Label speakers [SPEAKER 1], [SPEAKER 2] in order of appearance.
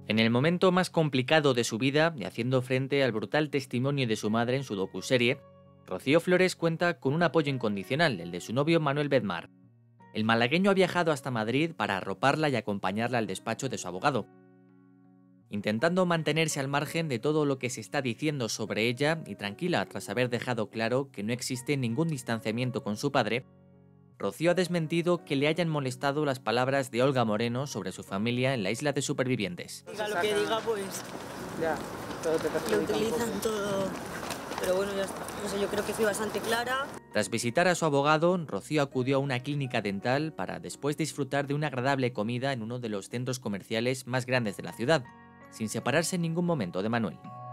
[SPEAKER 1] En el momento más complicado de su vida y haciendo frente al brutal testimonio de su madre en su docuserie, Rocío Flores cuenta con un apoyo incondicional, el de su novio Manuel Bedmar. El malagueño ha viajado hasta Madrid para arroparla y acompañarla al despacho de su abogado, intentando mantenerse al margen de todo lo que se está diciendo sobre ella y tranquila tras haber dejado claro que no existe ningún distanciamiento con su padre. Rocío ha desmentido que le hayan molestado las palabras de Olga Moreno sobre su familia en la isla de supervivientes.
[SPEAKER 2] Diga lo que diga, pues
[SPEAKER 3] Ya, todo te
[SPEAKER 2] lo
[SPEAKER 3] perjudica un
[SPEAKER 2] utilizan
[SPEAKER 3] poco.
[SPEAKER 2] todo. Pero bueno, ya está. No sé, yo creo que fui bastante clara.
[SPEAKER 1] Tras visitar a su abogado, Rocío acudió a una clínica dental para después disfrutar de una agradable comida en uno de los centros comerciales más grandes de la ciudad, sin separarse en ningún momento de Manuel.